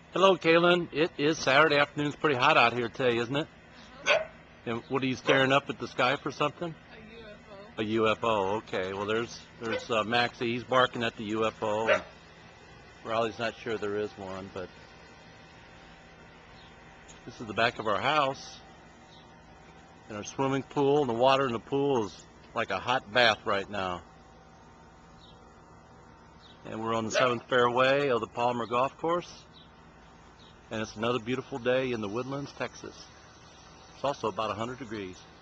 Hello, Kaylin. It is Saturday afternoon. It's pretty hot out here today, isn't it? And what are you staring up at the sky for something? A UFO. A UFO. Okay. Well, there's Maxie. He's barking at the UFO. And Raleigh's not sure there is one, but this is the back of our house. And our swimming pool, and the water in the pool is like a hot bath right now. And we're on the 7th fairway of the Palmer Golf Course. And it's another beautiful day in the Woodlands, Texas. It's also about 100 degrees.